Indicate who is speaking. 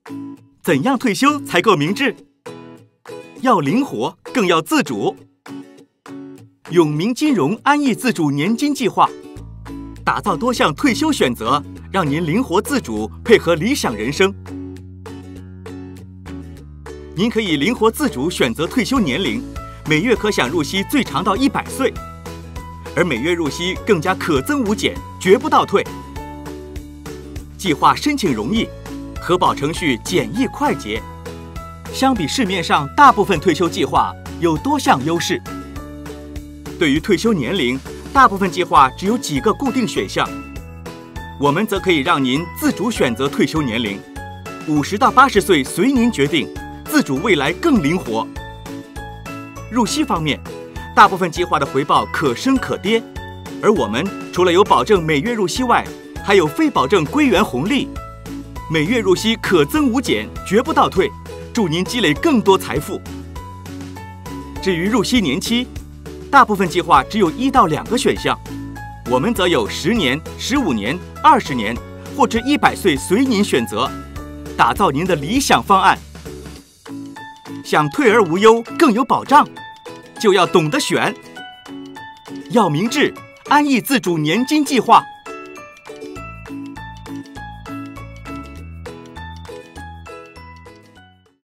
Speaker 1: 怎样退休才够明智？要灵活，更要自主。永明金融安逸自主年金计划，打造多项退休选择，让您灵活自主，配合理想人生。您可以灵活自主选择退休年龄，每月可享入息最长到100岁，而每月入息更加可增无减，绝不倒退。计划申请容易，核保程序简易快捷。相比市面上大部分退休计划，有多项优势。对于退休年龄，大部分计划只有几个固定选项，我们则可以让您自主选择退休年龄，50到80岁随您决定，自主未来更灵活。入息方面，大部分计划的回报可升可跌，而我们除了有保证每月入息外，还有非保证归元红利，每月入息可增无减，绝不倒退，助您积累更多财富。至于入息年期，大部分计划只有1到2个选项，我们则有10年、15年、20年，或至100岁随您选择，打造您的理想方案。想退而无忧，更有保障，就要懂得选。要明智，安逸自主年金计划。